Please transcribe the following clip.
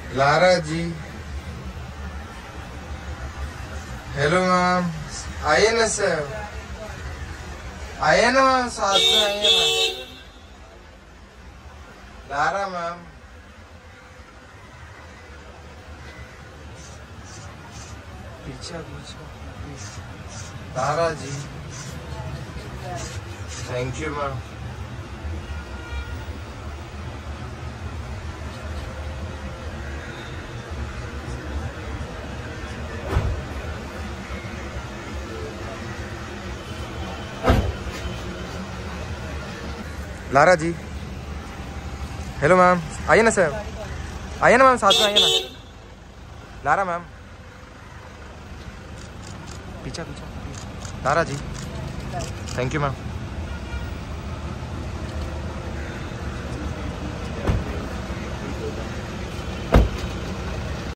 Lara ji, hello ma'am, आइए ना sir, आइए ना मैम, साथ में आइए ना। लारा मैम, पीछे पीछे। Lara ji, thank you ma'am. Lara ji, hello ma'am, आइए ना सर, आइए ना मैम, साथ में आइए ना। लारा मैम, पीछे पीछे। Lara ji, thank you ma'am.